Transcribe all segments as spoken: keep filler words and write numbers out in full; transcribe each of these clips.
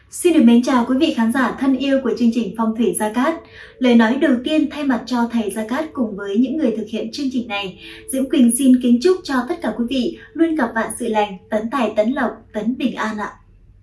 Xin được mến chào quý vị khán giả thân yêu của chương trình Phong thủy Gia Cát. Lời nói đầu tiên thay mặt cho thầy Gia Cát cùng với những người thực hiện chương trình này, Diễm Quỳnh xin kính chúc cho tất cả quý vị luôn gặp vạn sự lành, tấn tài tấn lộc, tấn bình an ạ.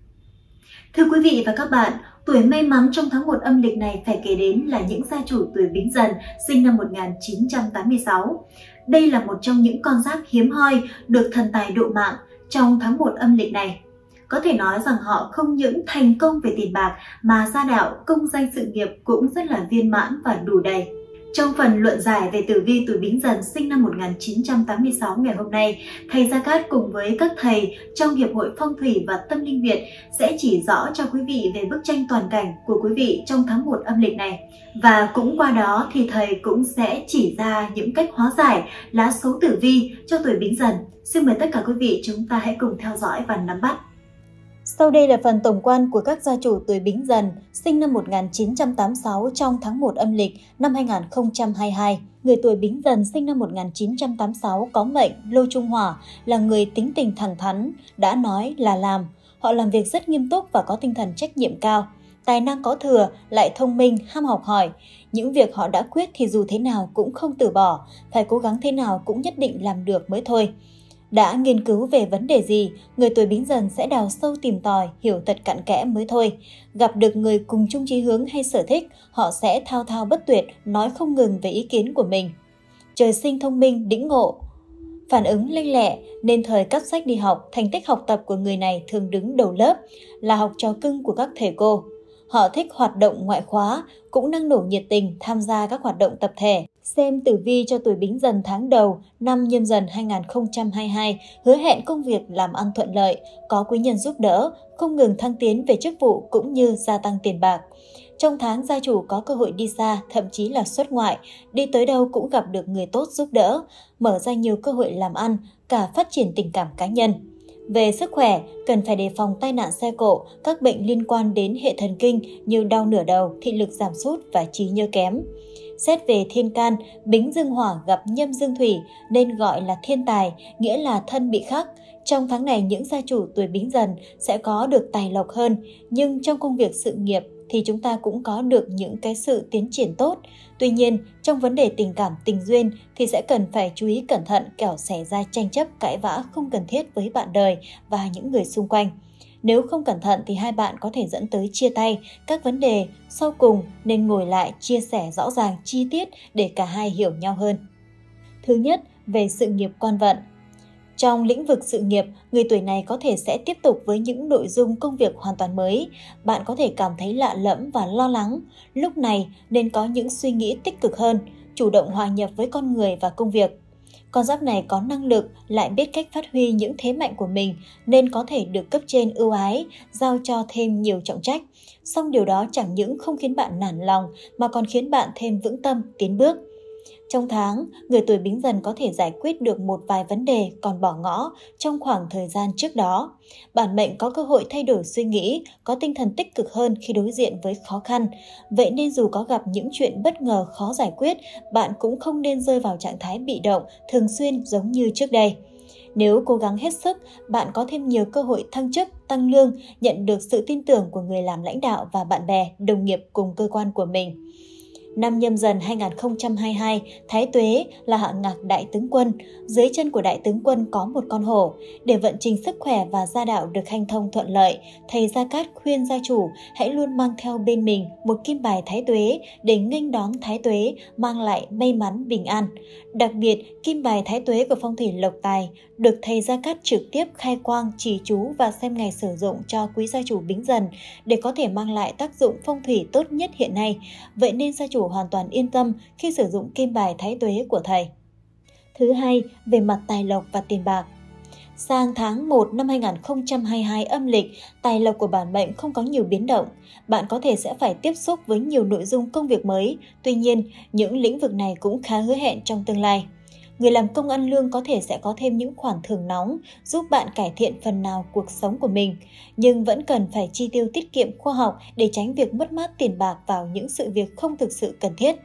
Thưa quý vị và các bạn, tuổi may mắn trong tháng một âm lịch này phải kể đến là những gia chủ tuổi Bính Dần sinh năm một nghìn chín trăm tám mươi sáu. Đây là một trong những con giáp hiếm hoi được thần tài độ mạng trong tháng một âm lịch này. Có thể nói rằng họ không những thành công về tiền bạc mà gia đạo, công danh sự nghiệp cũng rất là viên mãn và đủ đầy. Trong phần luận giải về tử vi tuổi Bính Dần sinh năm một nghìn chín trăm tám mươi sáu ngày hôm nay, thầy Gia Cát cùng với các thầy trong Hiệp hội Phong thủy và Tâm linh Việt sẽ chỉ rõ cho quý vị về bức tranh toàn cảnh của quý vị trong tháng một âm lịch này. Và cũng qua đó thì thầy cũng sẽ chỉ ra những cách hóa giải lá số tử vi cho tuổi Bính Dần. Xin mời tất cả quý vị chúng ta hãy cùng theo dõi và nắm bắt. Sau đây là phần tổng quan của các gia chủ tuổi Bính Dần sinh năm một nghìn chín trăm tám mươi sáu trong tháng một âm lịch năm hai nghìn không trăm hai mươi hai. Người tuổi Bính Dần sinh năm một nghìn chín trăm tám mươi sáu có mệnh Lô Trung Hỏa, là người tính tình thẳng thắn, đã nói là làm. Họ làm việc rất nghiêm túc và có tinh thần trách nhiệm cao. Tài năng có thừa, lại thông minh, ham học hỏi. Những việc họ đã quyết thì dù thế nào cũng không từ bỏ, phải cố gắng thế nào cũng nhất định làm được mới thôi. Đã nghiên cứu về vấn đề gì, người tuổi Bính Dần sẽ đào sâu tìm tòi, hiểu thật cặn kẽ mới thôi. Gặp được người cùng chung chí hướng hay sở thích, họ sẽ thao thao bất tuyệt, nói không ngừng về ý kiến của mình. Trời sinh thông minh, đĩnh ngộ, phản ứng lanh lẹ, nên thời cắp sách đi học, thành tích học tập của người này thường đứng đầu lớp, là học trò cưng của các thầy cô. Họ thích hoạt động ngoại khóa, cũng năng nổ nhiệt tình tham gia các hoạt động tập thể. Xem tử vi cho tuổi Bính Dần tháng đầu năm Nhâm Dần hai nghìn không trăm hai mươi hai, hứa hẹn công việc làm ăn thuận lợi, có quý nhân giúp đỡ, không ngừng thăng tiến về chức vụ cũng như gia tăng tiền bạc. Trong tháng gia chủ có cơ hội đi xa, thậm chí là xuất ngoại, đi tới đâu cũng gặp được người tốt giúp đỡ, mở ra nhiều cơ hội làm ăn, cả phát triển tình cảm cá nhân. Về sức khỏe, cần phải đề phòng tai nạn xe cộ, các bệnh liên quan đến hệ thần kinh như đau nửa đầu, thị lực giảm sút và trí nhớ kém. Xét về thiên can, Bính dương hỏa gặp Nhâm dương thủy nên gọi là thiên tài, nghĩa là thân bị khắc. Trong tháng này những gia chủ tuổi Bính Dần sẽ có được tài lộc hơn, nhưng trong công việc sự nghiệp thì chúng ta cũng có được những cái sự tiến triển tốt. Tuy nhiên, trong vấn đề tình cảm tình duyên thì sẽ cần phải chú ý cẩn thận, kẻo xảy ra tranh chấp cãi vã không cần thiết với bạn đời và những người xung quanh. Nếu không cẩn thận thì hai bạn có thể dẫn tới chia tay, các vấn đề sau cùng nên ngồi lại chia sẻ rõ ràng chi tiết để cả hai hiểu nhau hơn. Thứ nhất, về sự nghiệp quan vận. Trong lĩnh vực sự nghiệp, người tuổi này có thể sẽ tiếp tục với những nội dung công việc hoàn toàn mới. Bạn có thể cảm thấy lạ lẫm và lo lắng. Lúc này nên có những suy nghĩ tích cực hơn, chủ động hòa nhập với con người và công việc. Con giáp này có năng lực, lại biết cách phát huy những thế mạnh của mình nên có thể được cấp trên ưu ái, giao cho thêm nhiều trọng trách. Song điều đó chẳng những không khiến bạn nản lòng mà còn khiến bạn thêm vững tâm, tiến bước. Trong tháng, người tuổi Bính Dần có thể giải quyết được một vài vấn đề còn bỏ ngỏ trong khoảng thời gian trước đó. Bản mệnh có cơ hội thay đổi suy nghĩ, có tinh thần tích cực hơn khi đối diện với khó khăn. Vậy nên dù có gặp những chuyện bất ngờ khó giải quyết, bạn cũng không nên rơi vào trạng thái bị động, thường xuyên giống như trước đây. Nếu cố gắng hết sức, bạn có thêm nhiều cơ hội thăng chức, tăng lương, nhận được sự tin tưởng của người làm lãnh đạo và bạn bè, đồng nghiệp cùng cơ quan của mình. Năm Nhâm Dần hai nghìn không trăm hai mươi hai, Thái Tuế là hạng ngạc đại tướng quân. Dưới chân của đại tướng quân có một con hổ. Để vận trình sức khỏe và gia đạo được hanh thông thuận lợi, thầy Gia Cát khuyên gia chủ hãy luôn mang theo bên mình một kim bài Thái Tuế để nghênh đón Thái Tuế, mang lại may mắn bình an. Đặc biệt, kim bài Thái Tuế của phong thủy lộc tài được thầy Gia Cát trực tiếp khai quang, chỉ chú và xem ngày sử dụng cho quý gia chủ Bính Dần để có thể mang lại tác dụng phong thủy tốt nhất hiện nay. Vậy nên gia chủ hoàn toàn yên tâm khi sử dụng kim bài Thái Tuế của thầy. Thứ hai, về mặt tài lộc và tiền bạc. Sang tháng một năm hai nghìn không trăm hai mươi hai âm lịch, tài lộc của bản mệnh không có nhiều biến động. Bạn có thể sẽ phải tiếp xúc với nhiều nội dung công việc mới, tuy nhiên, những lĩnh vực này cũng khá hứa hẹn trong tương lai. Người làm công ăn lương có thể sẽ có thêm những khoản thưởng nóng giúp bạn cải thiện phần nào cuộc sống của mình, nhưng vẫn cần phải chi tiêu tiết kiệm khoa học để tránh việc mất mát tiền bạc vào những sự việc không thực sự cần thiết.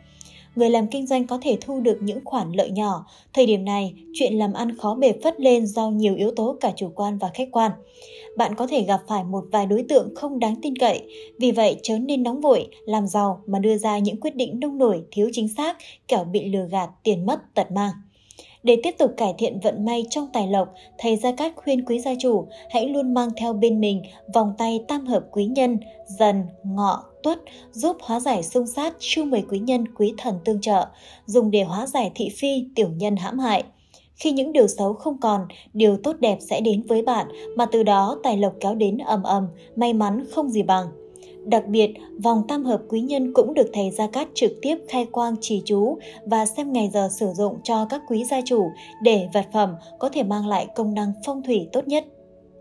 Người làm kinh doanh có thể thu được những khoản lợi nhỏ. Thời điểm này, chuyện làm ăn khó bề phất lên do nhiều yếu tố cả chủ quan và khách quan. Bạn có thể gặp phải một vài đối tượng không đáng tin cậy, vì vậy chớ nên nóng vội, làm giàu mà đưa ra những quyết định nông nổi, thiếu chính xác, kẻo bị lừa gạt, tiền mất, tật mang. Để tiếp tục cải thiện vận may trong tài lộc, thầy Gia Cát khuyên quý gia chủ hãy luôn mang theo bên mình vòng tay tam hợp quý nhân, Dần, Ngọ, Tuất, giúp hóa giải xung sát, chu mười quý nhân, quý thần tương trợ, dùng để hóa giải thị phi, tiểu nhân hãm hại. Khi những điều xấu không còn, điều tốt đẹp sẽ đến với bạn, mà từ đó tài lộc kéo đến ầm ầm, may mắn không gì bằng. Đặc biệt, vòng tam hợp quý nhân cũng được thầy Gia Cát trực tiếp khai quang trì chú và xem ngày giờ sử dụng cho các quý gia chủ để vật phẩm có thể mang lại công năng phong thủy tốt nhất.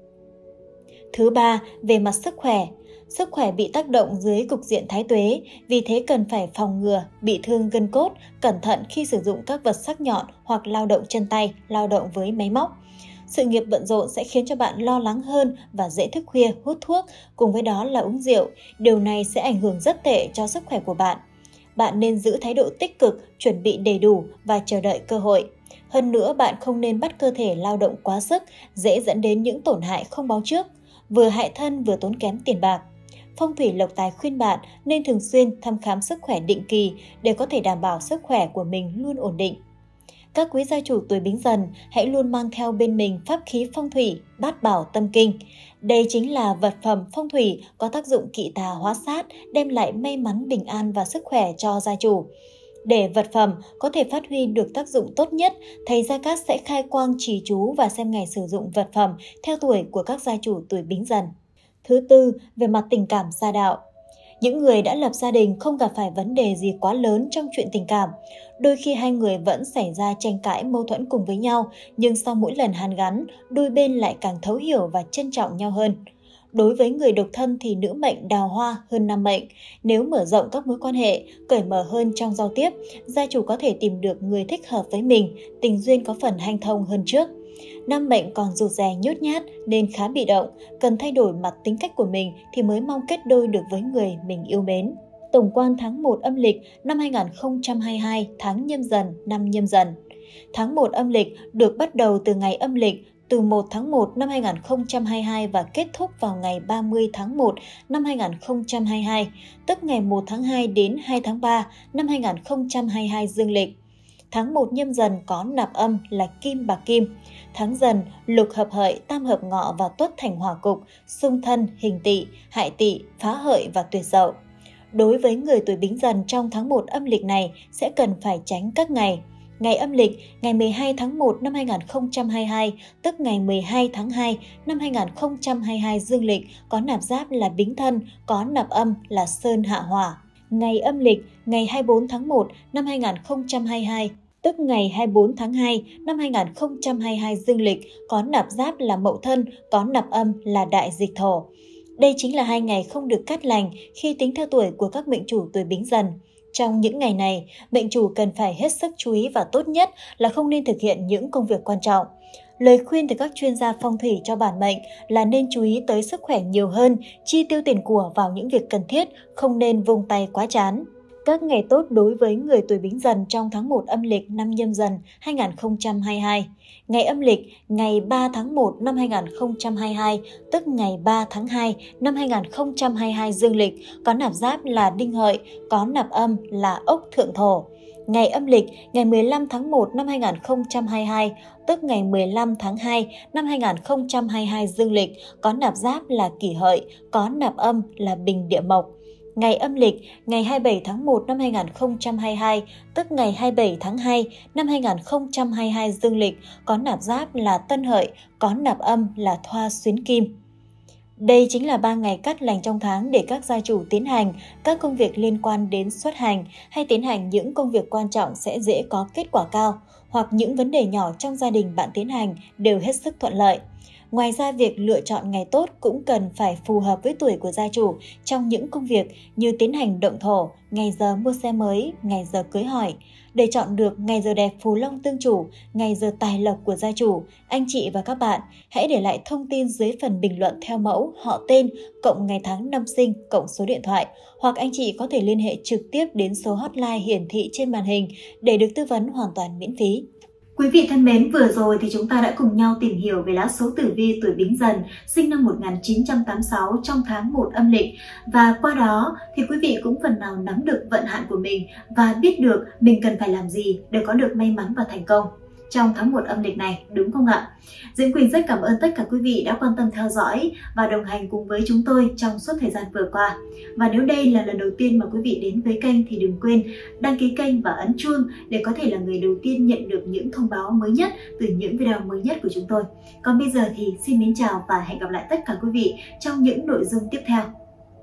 Thứ ba, về mặt sức khỏe. Sức khỏe bị tác động dưới cục diện thái tuế, vì thế cần phải phòng ngừa, bị thương gân cốt, cẩn thận khi sử dụng các vật sắc nhọn hoặc lao động chân tay, lao động với máy móc. Sự nghiệp bận rộn sẽ khiến cho bạn lo lắng hơn và dễ thức khuya, hút thuốc, cùng với đó là uống rượu. Điều này sẽ ảnh hưởng rất tệ cho sức khỏe của bạn. Bạn nên giữ thái độ tích cực, chuẩn bị đầy đủ và chờ đợi cơ hội. Hơn nữa, bạn không nên bắt cơ thể lao động quá sức, dễ dẫn đến những tổn hại không báo trước, vừa hại thân vừa tốn kém tiền bạc. Phong thủy Lộc Tài khuyên bạn nên thường xuyên thăm khám sức khỏe định kỳ để có thể đảm bảo sức khỏe của mình luôn ổn định. Các quý gia chủ tuổi Bính Dần hãy luôn mang theo bên mình pháp khí phong thủy, Bát Bảo Tâm Kinh. Đây chính là vật phẩm phong thủy có tác dụng kỵ tà hóa sát, đem lại may mắn, bình an và sức khỏe cho gia chủ. Để vật phẩm có thể phát huy được tác dụng tốt nhất, thầy Gia Cát sẽ khai quang trì chú và xem ngày sử dụng vật phẩm theo tuổi của các gia chủ tuổi Bính Dần. Thứ tư, về mặt tình cảm gia đạo. Những người đã lập gia đình không gặp phải vấn đề gì quá lớn trong chuyện tình cảm. Đôi khi hai người vẫn xảy ra tranh cãi mâu thuẫn cùng với nhau, nhưng sau mỗi lần hàn gắn, đôi bên lại càng thấu hiểu và trân trọng nhau hơn. Đối với người độc thân thì nữ mệnh đào hoa hơn nam mệnh. Nếu mở rộng các mối quan hệ, cởi mở hơn trong giao tiếp, gia chủ có thể tìm được người thích hợp với mình, tình duyên có phần hanh thông hơn trước. Nam mệnh còn rụt rè nhút nhát nên khá bị động, cần thay đổi mặt tính cách của mình thì mới mong kết đôi được với người mình yêu mến. Tổng quan tháng một âm lịch năm hai nghìn không trăm hai mươi hai, tháng Nhâm Dần, năm Nhâm Dần. Tháng một âm lịch được bắt đầu từ ngày âm lịch từ một tháng một năm hai nghìn không trăm hai mươi hai và kết thúc vào ngày ba mươi tháng một năm hai nghìn không trăm hai mươi hai, tức ngày một tháng hai đến hai tháng ba năm hai nghìn không trăm hai mươi hai dương lịch. Tháng một Nhâm Dần có nạp âm là Kim bạc Kim. Tháng Dần lục hợp hợi, tam hợp Ngọ và Tuất thành hỏa cục, xung thân, hình tỵ, hại tỵ, phá hợi và tuyệt dậu. Đối với người tuổi Bính Dần trong tháng một âm lịch này sẽ cần phải tránh các ngày. Ngày âm lịch, ngày mười hai tháng một năm hai nghìn không trăm hai mươi hai, tức ngày mười hai tháng hai năm hai nghìn không trăm hai mươi hai dương lịch, có nạp giáp là Bính Thân, có nạp âm là Sơn hạ hỏa. Ngày âm lịch, ngày hai mươi bốn tháng một năm hai nghìn không trăm hai mươi hai, tức ngày hai mươi bốn tháng hai năm hai nghìn không trăm hai mươi hai dương lịch, có nạp giáp là Mậu Thân, có nạp âm là Đại Dịch Thổ. Đây chính là hai ngày không được cát lành khi tính theo tuổi của các mệnh chủ tuổi Bính Dần. Trong những ngày này, mệnh chủ cần phải hết sức chú ý và tốt nhất là không nên thực hiện những công việc quan trọng. Lời khuyên từ các chuyên gia phong thủy cho bản mệnh là nên chú ý tới sức khỏe nhiều hơn, chi tiêu tiền của vào những việc cần thiết, không nên vung tay quá chán. Các ngày tốt đối với người tuổi Bính Dần trong tháng một âm lịch năm Nhâm Dần hai nghìn không trăm hai mươi hai. Ngày âm lịch, ngày ba tháng một năm hai nghìn không trăm hai mươi hai, tức ngày ba tháng hai năm hai nghìn không trăm hai mươi hai dương lịch, có nạp giáp là Đinh Hợi, có nạp âm là Ốc Thượng Thổ. Ngày âm lịch, ngày mười lăm tháng một năm hai nghìn không trăm hai mươi hai, tức ngày mười lăm tháng hai năm hai nghìn không trăm hai mươi hai dương lịch, có nạp giáp là Kỷ Hợi, có nạp âm là Bình Địa Mộc. Ngày âm lịch, ngày hai mươi bảy tháng một năm hai nghìn không trăm hai mươi hai, tức ngày hai mươi bảy tháng hai năm hai nghìn không trăm hai mươi hai dương lịch, có nạp giáp là Tân Hợi, có nạp âm là Thoa Xuyến Kim. Đây chính là ba ngày cát lành trong tháng để các gia chủ tiến hành các công việc liên quan đến xuất hành hay tiến hành những công việc quan trọng sẽ dễ có kết quả cao, hoặc những vấn đề nhỏ trong gia đình bạn tiến hành đều hết sức thuận lợi. Ngoài ra, việc lựa chọn ngày tốt cũng cần phải phù hợp với tuổi của gia chủ trong những công việc như tiến hành động thổ, ngày giờ mua xe mới, ngày giờ cưới hỏi. Để chọn được ngày giờ đẹp phù long tương chủ, ngày giờ tài lộc của gia chủ, anh chị và các bạn hãy để lại thông tin dưới phần bình luận theo mẫu họ tên, cộng ngày tháng năm sinh, cộng số điện thoại. Hoặc anh chị có thể liên hệ trực tiếp đến số hotline hiển thị trên màn hình để được tư vấn hoàn toàn miễn phí. Quý vị thân mến, vừa rồi thì chúng ta đã cùng nhau tìm hiểu về lá số tử vi tuổi Bính Dần sinh năm một nghìn chín trăm tám mươi sáu trong tháng một âm lịch. Và qua đó thì quý vị cũng phần nào nắm được vận hạn của mình và biết được mình cần phải làm gì để có được may mắn và thành công trong tháng một âm lịch này, đúng không ạ? Diễm Quỳnh rất cảm ơn tất cả quý vị đã quan tâm theo dõi và đồng hành cùng với chúng tôi trong suốt thời gian vừa qua. Và nếu đây là lần đầu tiên mà quý vị đến với kênh thì đừng quên đăng ký kênh và ấn chuông để có thể là người đầu tiên nhận được những thông báo mới nhất từ những video mới nhất của chúng tôi. Còn bây giờ thì xin mến chào và hẹn gặp lại tất cả quý vị trong những nội dung tiếp theo.